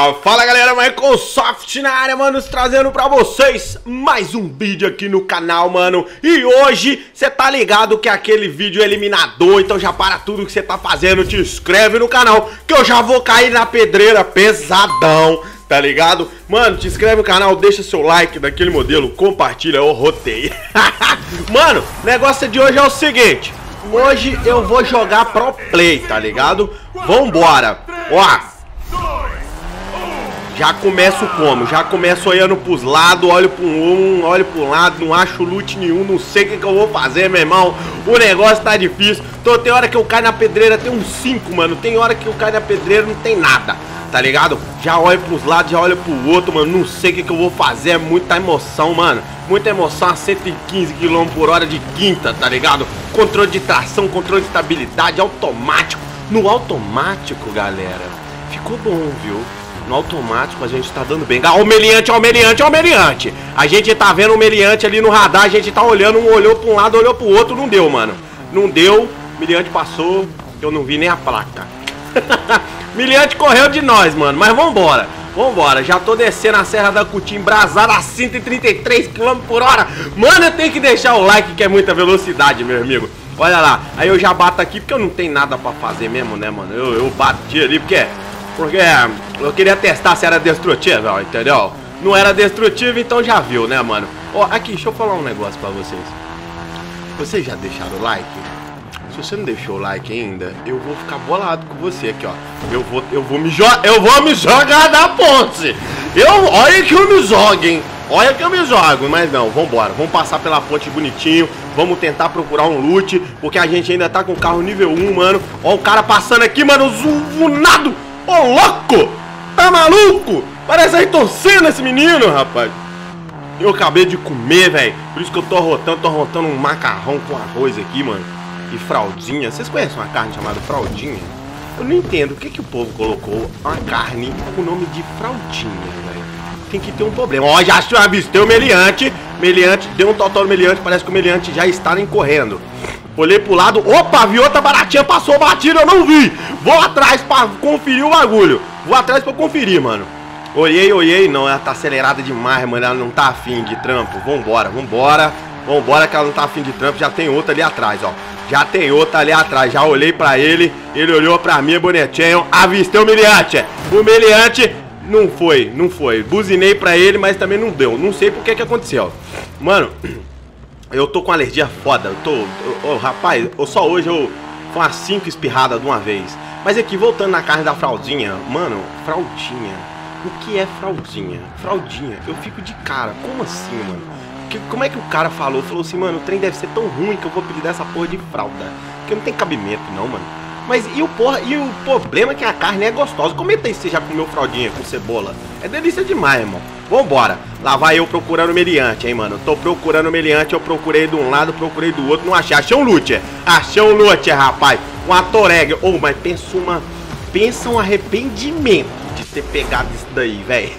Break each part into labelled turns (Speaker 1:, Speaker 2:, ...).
Speaker 1: Fala galera, Microsoft na área, mano, trazendo pra vocês mais um vídeo aqui no canal, mano. E hoje, você tá ligado que é aquele vídeo eliminador, então já para tudo que você tá fazendo, te inscreve no canal, que eu já vou cair na pedreira pesadão, tá ligado? Mano, te inscreve no canal, deixa seu like daquele modelo, compartilha, eu rotei. Mano, o negócio de hoje é o seguinte, hoje eu vou jogar pro play, tá ligado? Vambora, ó. Já começo como? Já começo olhando pros lados, olho pro um, olho pro lado, não acho loot nenhum, não sei o que eu vou fazer, meu irmão. O negócio tá difícil. Então tem hora que eu caio na pedreira, tem uns 5, mano. Tem hora que eu caio na pedreira, não tem nada, tá ligado? Já olho pros lados, já olho pro outro, mano. Não sei o que eu vou fazer, é muita emoção, mano. Muita emoção a 115 km/h de quinta, tá ligado? Controle de tração, controle de estabilidade, automático. No automático, galera, ficou bom, viu? No automático a gente tá dando bem. Ó, o meliante, ó, o meliante, ó, o meliante. A gente tá vendo o meliante ali no radar. A gente tá olhando, um olhou pra um lado, olhou pro outro. Não deu, mano. Não deu. O meliante passou. Eu não vi nem a placa. Meliante correu de nós, mano. Mas vambora. Vambora. Já tô descendo a Serra da Cutia embrasada a 133 km/h. Mano, eu tenho que deixar o like, que é muita velocidade, meu amigo. Olha lá. Aí eu já bato aqui porque eu não tenho nada pra fazer mesmo, né, mano? Eu bati ali porque eu queria testar se era destrutivo, entendeu? Não era destrutivo, então já viu, né, mano? Ó, aqui, deixa eu falar um negócio pra vocês. Vocês já deixaram o like? Se você não deixou o like ainda, eu vou ficar bolado com você aqui, ó. Eu vou me jogar da ponte. Olha que eu me jogo, hein? Olha que eu me jogo, mas não, vambora. Vamos passar pela ponte bonitinho. Vamos tentar procurar um loot, porque a gente ainda tá com o carro nível 1, mano. Ó o cara passando aqui, mano, zunado. Ô, louco! Tá maluco? Parece aí torcendo esse menino, rapaz. Eu acabei de comer, velho. Por isso que eu tô rotando um macarrão com arroz aqui, mano. E fraldinha. Vocês conhecem uma carne chamada fraldinha? Eu não entendo. Por que o povo colocou uma carne com o nome de fraldinha, velho? Tem que ter um problema. Ó, já avistei o meliante. Meliante, deu um total no meliante. Parece que o meliante já está correndo. Olhei pro lado, opa, vi outra baratinha, passou batida, eu não vi. Vou atrás pra conferir o bagulho. Vou atrás pra conferir, mano. Olhei, não, ela tá acelerada demais, mano. Ela não tá afim de trampo. Vambora que ela não tá afim de trampo. Já tem outra ali atrás, ó. Já tem outra ali atrás, já olhei pra ele. Ele olhou pra mim, bonitinho. Avistei o meliante. O meliante não foi. Buzinei pra ele, mas também não deu. Não sei por que aconteceu. Mano, eu tô com alergia foda. Rapaz, só hoje eu foi umas 5 espirradas de uma vez. Mas aqui, voltando na carne da fraldinha. Mano, fraldinha. O que é fraldinha? Fraldinha, eu fico de cara. Como assim, mano? Como é que o cara falou? Falou assim, mano, o trem deve ser tão ruim que eu vou pedir dessa porra de fralda. Porque não tem cabimento não, mano. Mas e o problema é que a carne é gostosa. Comenta aí se você já comeu fraldinha com cebola. É delícia demais, irmão. Vambora. Lá vai eu procurando o meliante, hein, mano. Tô procurando o meliante. Eu procurei de um lado, procurei do outro. Não achei. Achei um loot. Achei um loot, rapaz. Uma toreg. Oh, mas pensa um arrependimento de ter pegado isso daí, velho.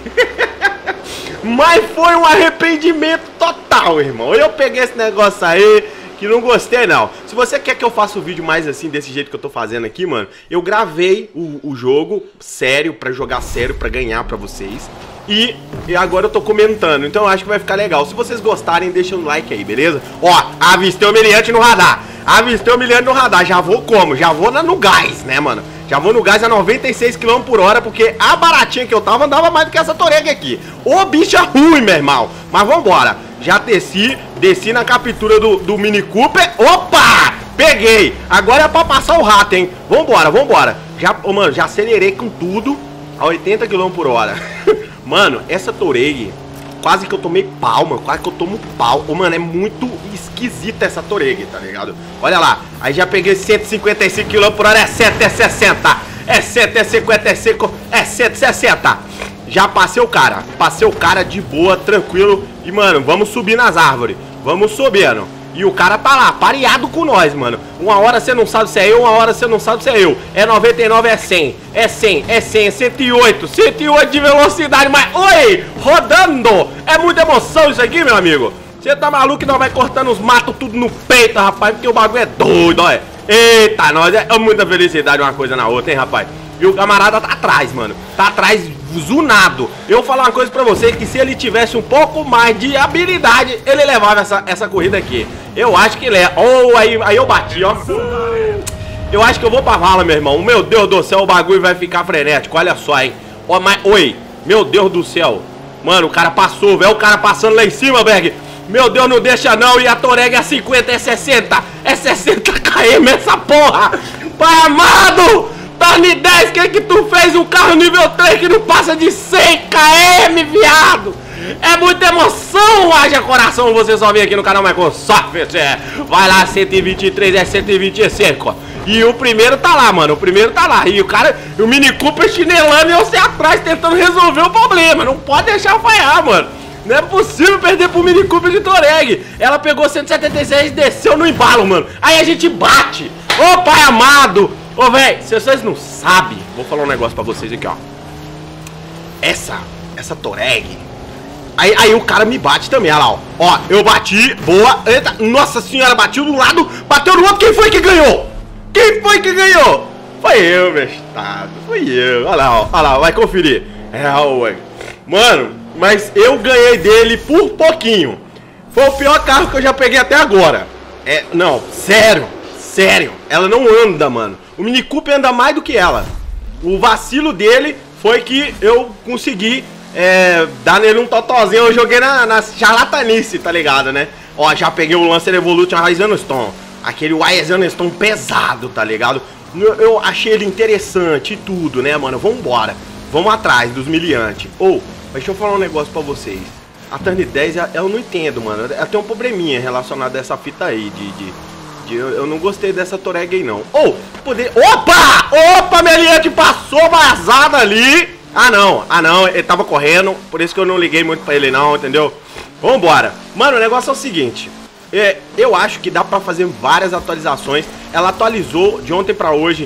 Speaker 1: Mas foi um arrependimento total, irmão. Eu peguei esse negócio aí que não gostei, não. Se você quer que eu faça um vídeo mais assim, desse jeito que eu tô fazendo aqui, mano, eu gravei o jogo sério, pra jogar sério, pra ganhar pra vocês. E agora eu tô comentando, então eu acho que vai ficar legal. Se vocês gostarem, deixa um like aí, beleza? Ó, avistei o meliante no radar. Avistei o meliante no radar. Já vou como? Já vou no gás, né, mano? Já vou no gás a 96 km/h, porque a baratinha que eu tava andava mais do que essa torega aqui. Ô, bicha ruim, meu irmão. Mas vambora. Já desci na captura do Mini Cooper. Opa! Peguei. Agora é pra passar o rato, hein? Vambora. Mano, já acelerei com tudo a 80 km/h. Mano, essa Touareg, quase que eu tomei palma, quase que eu tomo pau. Mano, é muito esquisita essa Touareg, tá ligado? Olha lá, aí já peguei 155 km/h, é 100, é 60. É 100, é 55, é 160. Já passei o cara de boa, tranquilo. E, mano, vamos subir nas árvores. Vamos subindo. E o cara tá lá, pareado com nós, mano. Uma hora você não sabe se é eu, uma hora você não sabe se é eu. É 99, é 100. É 100, é 100, é 108. 108 de velocidade, mas... Oi! Rodando! É muita emoção isso aqui, meu amigo. Você tá maluco que nós vai cortando os matos tudo no peito, rapaz. Porque o bagulho é doido, olha. Eita, nós é muita felicidade uma coisa na outra, hein, rapaz. E o camarada tá atrás, mano. Tá atrás, zunado. Eu vou falar uma coisa pra vocês, que se ele tivesse um pouco mais de habilidade, ele levava essa corrida aqui. Eu acho que ele é. Oh, aí eu bati, ó. Eu acho que eu vou pra vala, meu irmão. Meu Deus do céu, o bagulho vai ficar frenético. Olha só, hein. Ó, mas... Oi, meu Deus do céu. Mano, o cara passou, velho. O cara passando lá em cima, Berg. Meu Deus, não deixa não. E a Touareg é 50, é 60. É 60 km essa porra. Pai amado, Turn 10, que tu fez um carro nível 3 que não passa de 100 km, viado? É muita emoção, haja coração. Você só vem aqui no canal Microsoft. Vai lá, 123, é 125. E o primeiro tá lá, mano. O primeiro tá lá. E o cara, o Mini Cooper chinelando e você atrás tentando resolver o problema. Não pode deixar falhar, mano. Não é possível perder pro Mini Cooper de Touareg. Ela pegou 176 e desceu no embalo, mano. Aí a gente bate. Ô, pai amado. Ô, velho, se vocês não sabem, vou falar um negócio pra vocês aqui, ó. Essa Touareg. Aí o cara me bate também, olha lá, ó. Eu bati, boa. Eita, nossa senhora, bateu do lado, bateu no outro. Quem foi que ganhou? Quem foi que ganhou? Foi eu, bestado. Foi eu. Olha lá, ó. Olha lá, vai conferir. É, ué. Mano, mas eu ganhei dele por pouquinho. Foi o pior carro que eu já peguei até agora. É, não, sério. Sério. Ela não anda, mano. O Mini Cooper anda mais do que ela. O vacilo dele foi que eu consegui dar nele um totozinho. Eu joguei na charlatanice, tá ligado, né? Ó, já peguei o Lancer Evolution Ryzen Stone. Aquele Ryzen Stone pesado, tá ligado? Eu achei ele interessante e tudo, né, mano? Vambora. Vamos atrás dos miliantes. Ou, deixa eu falar um negócio pra vocês. A Turn 10, eu não entendo, mano. Ela tem um probleminha relacionado a essa fita aí eu não gostei dessa Touareg aí, não. Ou, poder... Opa! Opa, miliante passou vazada ali. Ah, não, ele tava correndo. Por isso que eu não liguei muito pra ele, não, entendeu? Vambora. Mano, o negócio é o seguinte. Eu acho que dá pra fazer várias atualizações. Ela atualizou de ontem pra hoje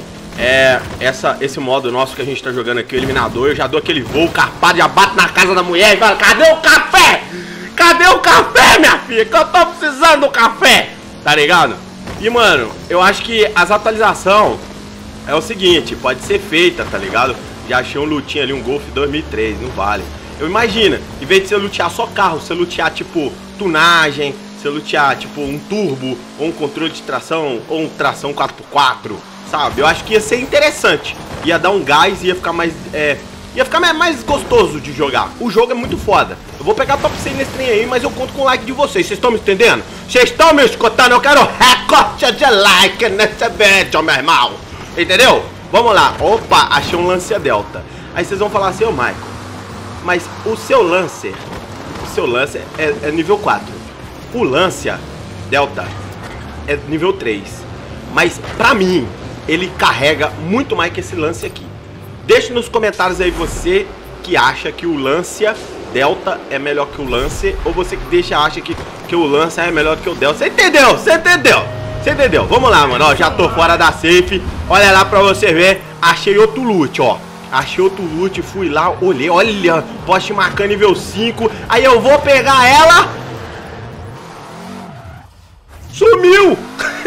Speaker 1: esse modo nosso que a gente tá jogando aqui, o eliminador. Eu já dou aquele voo carpado, já bato na casa da mulher e falo, cadê o café? Cadê o café, minha filha? Que eu tô precisando do café, tá ligado? E, mano, eu acho que as atualizações é o seguinte, pode ser feita, tá ligado? Já achei um lutinho ali, um Golf 2003, não vale. Eu imagino, em vez de você lutear só carro, você lutear, tipo, tunagem, você lutear, tipo, um turbo, ou um controle de tração, ou um tração 4x4, sabe? Eu acho que ia ser interessante. Ia dar um gás, ia ficar mais, mais gostoso de jogar. O jogo é muito foda. Eu vou pegar top 100 nesse trem aí, mas eu conto com o like de vocês. Vocês estão me entendendo? Vocês estão me escutando? Eu quero recorde de like nesse vídeo, meu irmão. Entendeu? Vamos lá. Opa, achei um Lancia Delta. Aí vocês vão falar assim, ô Michael, mas o seu Lancer é nível 4. O Lancia Delta é nível 3. Mas pra mim, ele carrega muito mais que esse Lancia aqui. Deixe nos comentários aí você que acha que o Lancia Delta é melhor que o Lancer, ou você que acha que o Lancer é melhor que o Delta. Você entendeu? Você entendeu? Você entendeu? Vamos lá, mano. Ó, já tô fora da safe. Olha lá pra você ver. Achei outro loot, ó. Achei outro loot, fui lá, olhei. Olha, Porsche Macan nível 5. Aí eu vou pegar ela. Sumiu!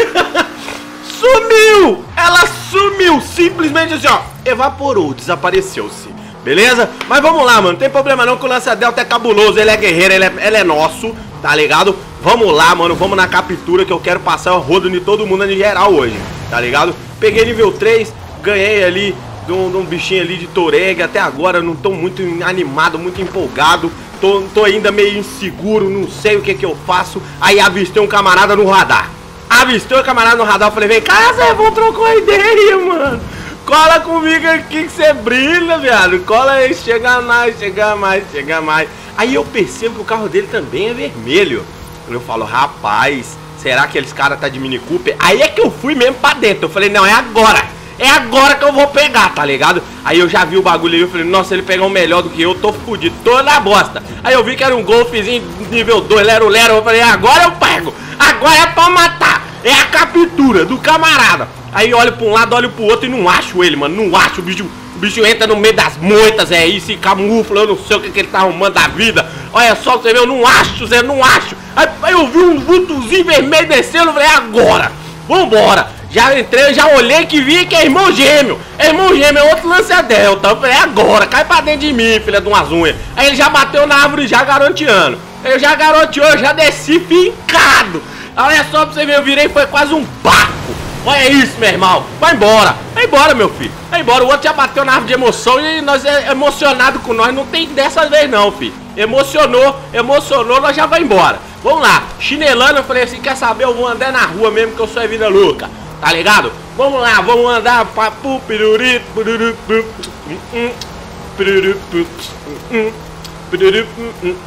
Speaker 1: Sumiu! Ela sumiu! Simplesmente assim, ó. Evaporou, desapareceu-se. Beleza? Mas vamos lá, mano. Não tem problema não que o Lancia Delta é cabuloso. Ele é guerreiro, ele é nosso. Tá ligado? Vamos lá, mano. Vamos na captura que eu quero passar o rodo de todo mundo em geral hoje. Tá ligado? Peguei nível 3. Ganhei ali de um bichinho ali de Touareg. Até agora não tô muito animado, muito empolgado. Tô ainda meio inseguro. Não sei o que eu faço. Aí avistei um camarada no radar. Avistei um camarada no radar. Eu falei, vem cá, Zé, vamos trocar uma ideia, mano. Cola comigo aqui que você brilha, viado. Cola aí, chega mais, chega mais, chega mais. Aí eu percebo que o carro dele também é vermelho. Eu falo, rapaz, será que aqueles caras tá de Mini Cooper? Aí é que eu fui mesmo pra dentro. Eu falei, não, é agora. É agora que eu vou pegar, tá ligado? Aí eu já vi o bagulho aí, eu falei, nossa, ele pegou um melhor do que eu, tô fudido, tô na bosta. Aí eu vi que era um Golfzinho nível 2, lero-lero. Eu falei, agora eu pego. Agora é pra matar. É a captura do camarada. Aí olho pra um lado, olho pro outro e não acho ele, mano. Não acho, o bicho entra no meio das moitas, e se camufla, eu não sei o que ele tá arrumando da vida. Olha só, você vê, eu não acho, Zé, não acho. Aí eu vi um vultozinho vermelho descendo, eu falei, agora, vambora. Já entrei, já olhei que vi que é irmão gêmeo. É irmão gêmeo, é outro Lancia Delta. Eu falei, agora, cai pra dentro de mim, filha de umas unhas. Aí ele já bateu na árvore já garoteando. Eu já garoteou, eu já desci fincado. Olha só pra você ver, eu virei, foi quase um barco. Olha isso, meu irmão. Vai embora, meu filho. Vai embora, o outro já bateu na árvore de emoção e nós é emocionado com nós. Não tem dessa vez não, filho. Emocionou, nós já vai embora. Vamos lá, chinelando, eu falei assim, quer saber, eu vou andar na rua mesmo que eu sou vida louca. Tá ligado? Vamos lá, vamos andar. Papu, piruri, piruri, piruri, piruri.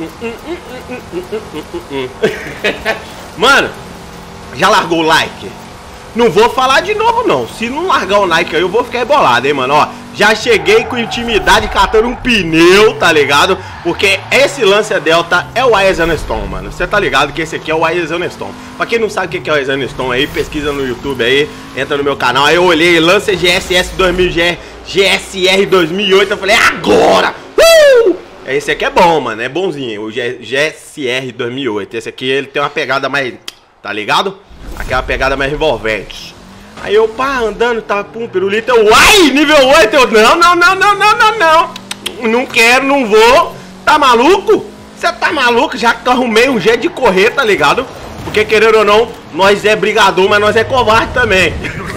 Speaker 1: Mano, já largou o like? Não vou falar de novo não. Se não largar o like aí eu vou ficar bolado, hein, mano. Ó, já cheguei com intimidade catando um pneu, tá ligado? Porque esse Lancia Delta é o Airzone Stone, mano. Você tá ligado que esse aqui é o Airzone Stone. Pra quem não sabe o que é o Airzone Stone aí, pesquisa no YouTube aí, entra no meu canal. Aí eu olhei Lancia GSS 2000, GSR 2008, eu falei, agora! Esse aqui é bom, mano, é bonzinho, o GSR 2008. Esse aqui, ele tem uma pegada mais, tá ligado? Aquela pegada mais envolvente. Aí eu, pá, andando, tava pum, pirulito, eu, uai, nível 8, eu, não. Não quero, não vou. Tá maluco? Você tá maluco? Já que eu arrumei um jeito de correr, tá ligado? Porque querendo ou não, nós é brigador, mas nós é covarde também.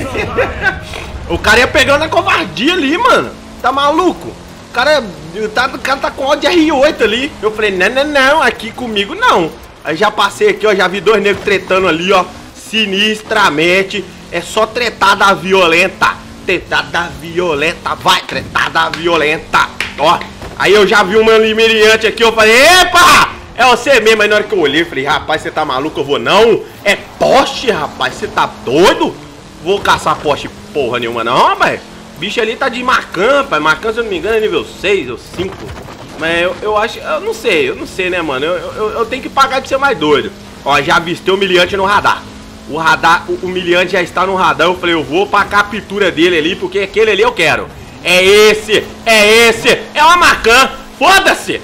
Speaker 1: O cara ia pegando a covardia ali, mano. Tá maluco? O cara tá com ódio de R8 ali. Eu falei, não, aqui comigo não. Aí já passei aqui, ó, já vi dois negros tretando ali, ó, sinistramente. É só tretada violenta. Tretada violenta, vai, tretada violenta. Ó, aí eu já vi uma limeriante aqui, eu falei, epa! É você mesmo. Aí na hora que eu olhei, eu falei, rapaz, você tá maluco? Eu vou, não. É poste, rapaz, você tá doido? Vou caçar poste porra nenhuma não, rapaz. Bicho ali tá de Macan, pai. Macan, se eu não me engano, é nível 6 ou 5. Mas eu acho, eu não sei, né, mano. Eu tenho que pagar de ser mais doido. Ó, já avistei o humilhante no radar. O radar, o humilhante já está no radar. Eu falei, eu vou pra captura dele ali, porque aquele ali eu quero. É esse, é uma Macan. Foda-se!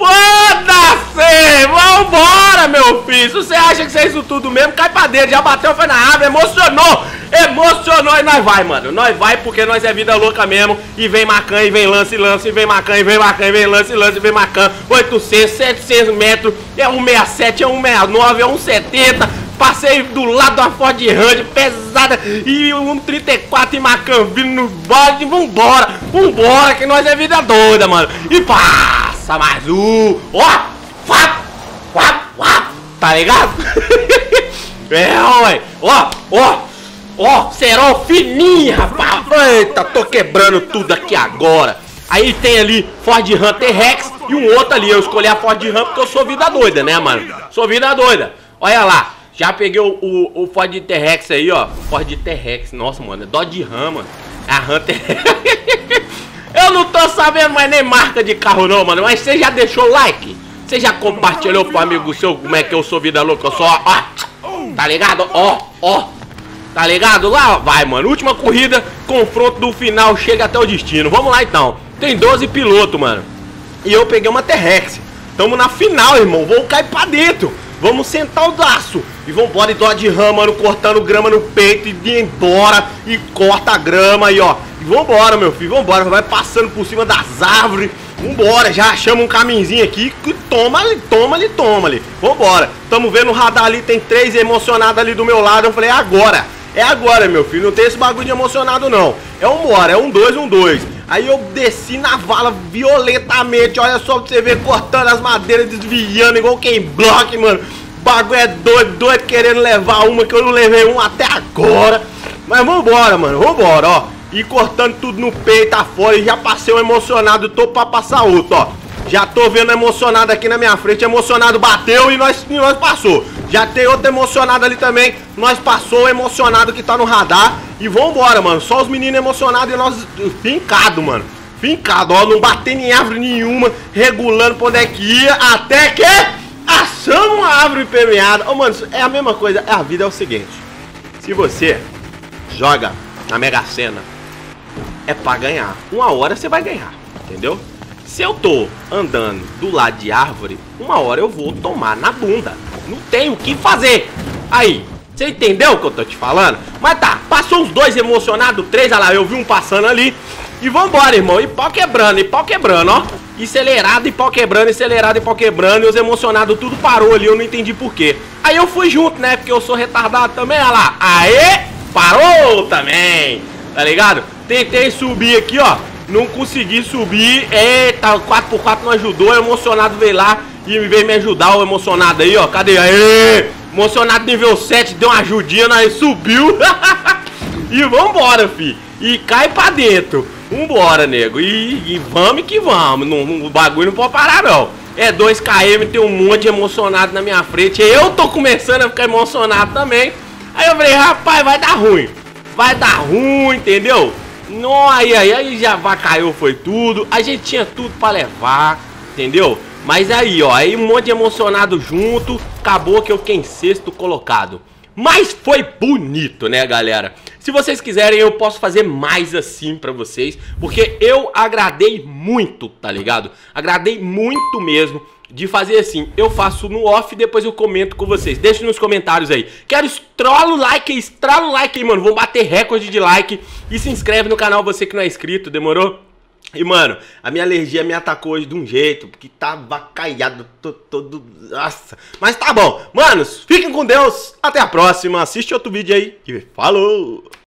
Speaker 1: Foda-se! Vambora, meu filho! Se você acha que isso é isso tudo mesmo, cai pra dentro. Já bateu, foi na árvore, emocionou e nós vai, mano. Nós vai porque nós é vida louca mesmo. E vem Macan, e vem lance, e vem Macan, e vem Macan, e vem lance, e vem Macan. 800, 700 metros, é 167, é 169, é 170. Passei do lado da Ford Ranger pesada e 134 e Macan vindo no bode. Vambora, que nós é vida doida, mano. E passa mais um. Ó, tá ligado? É, ó, cerol fininho, rapaz. Eita, tô quebrando tudo aqui agora. Aí tem ali Ford Ram T-Rex e um outro ali. Eu escolhi a Ford Ram porque eu sou vida doida, né, mano? Sou vida doida. Olha lá. Já peguei o Ford T-Rex aí, ó. Ford T-Rex, nossa, mano, é Dodge Ram, mano. É a Ram T-Rex. Eu não tô sabendo mais nem marca de carro não, mano. Mas você já deixou o like? Você já compartilhou pro amigo seu como é que eu sou vida louca? Eu sou, ó, tá ligado? Ó, tá ligado? Lá, vai, mano. Última corrida, confronto do final, chega até o destino. Vamos lá, então. Tem 12 pilotos, mano. E eu peguei uma T-Rex. Tamo na final, irmão. Vamos cair pra dentro. Vamos sentar o braço e vambora, e Dodge Ram, mano, cortando grama no peito e ir embora. E corta a grama aí, ó. E vambora, meu filho, vambora. Vai passando por cima das árvores. Vambora, já achamos um caminhozinho aqui. Toma ali. Vambora. Tamo vendo o radar ali, tem 3 emocionados ali do meu lado. Eu falei, é agora, meu filho. Não tem esse bagulho de emocionado, não. É um é um 2. Aí eu desci na vala violentamente. Olha só pra você ver, cortando as madeiras, desviando igual quem bloque, mano. O bagulho é doido, querendo levar uma que eu não levei uma até agora. Mas vambora, mano, vambora, ó. E cortando tudo no peito afora. E já passei um emocionado, tô pra passar outro, ó. Já tô vendo emocionado aqui na minha frente. Emocionado bateu e nós passou. Já tem outro emocionado ali também. Nós passou o emocionado que tá no radar. E vambora, mano. Só os meninos emocionados e nós fincado, mano. Fincado, ó. Não batendo em árvore nenhuma. Regulando pra onde é que ia. Até que achamos uma árvore permeada. Ô, mano, é a mesma coisa. A vida é o seguinte. Se você joga na Mega Sena, é pra ganhar. Uma hora você vai ganhar, entendeu? Se eu tô andando do lado de árvore, uma hora eu vou tomar na bunda. Não tem o que fazer. Aí, Você entendeu o que eu tô te falando? Mas tá, passou uns 2 emocionados, 3, olha lá, eu vi um passando ali. E vambora, irmão, e pau quebrando, ó. E acelerado, e pau quebrando, acelerado, e pau quebrando. E os emocionados tudo parou ali, eu não entendi por quê. Aí eu fui junto, né, porque eu sou retardado também, olha lá. Aê, parou também, tá ligado? Tentei subir aqui, ó, não consegui subir. Eita, o 4x4 não ajudou, o emocionado veio lá e veio me ajudar, o emocionado aí, ó. Cadê? Aê, emocionado nível 7, deu uma ajudinha, nós subiu. E vambora, fi. E cai pra dentro. Vambora, nego. E vamos que vamos. O bagulho não pode parar, não. É 2 km, tem um monte de emocionado na minha frente. Eu tô começando a ficar emocionado também. Aí eu falei, rapaz, vai dar ruim. Vai dar ruim, entendeu? Não, aí já caiu, foi tudo. A gente tinha tudo pra levar, entendeu? Mas aí, ó, aí um monte de emocionado junto. Acabou que eu fiquei em 6º colocado. Mas foi bonito, né, galera? Se vocês quiserem, eu posso fazer mais assim pra vocês, porque eu agradei muito, tá ligado? Agradei muito mesmo de fazer assim. Eu faço no off e depois eu comento com vocês. Deixa nos comentários aí. Quero estrala o like aí, mano. Vamos bater recorde de like. E se inscreve no canal, você que não é inscrito, demorou? E, mano, a minha alergia me atacou hoje de um jeito, porque tava caiado todo... Nossa, mas tá bom. Manos, fiquem com Deus. Até a próxima. Assiste outro vídeo aí. E falou!